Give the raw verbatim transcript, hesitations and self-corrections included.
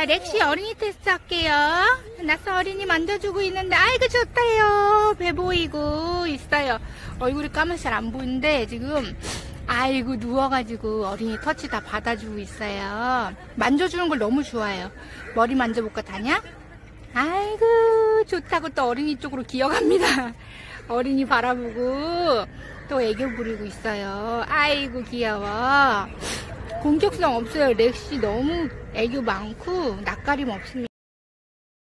자, 렉시 어린이 테스트 할게요. 나서 어린이 만져주고 있는데, 아이고, 좋다요. 배 보이고 있어요. 얼굴이 까만 잘 안 보이는데, 지금, 아이고, 누워가지고 어린이 터치 다 받아주고 있어요. 만져주는 걸 너무 좋아해요. 머리 만져볼까, 다냐? 아이고, 좋다고 또 어린이 쪽으로 기어갑니다. 어린이 바라보고, 또 애교 부리고 있어요. 아이고, 귀여워. 공격성 없어요. 렉시 너무 애교 많고 낯가림 없습니다.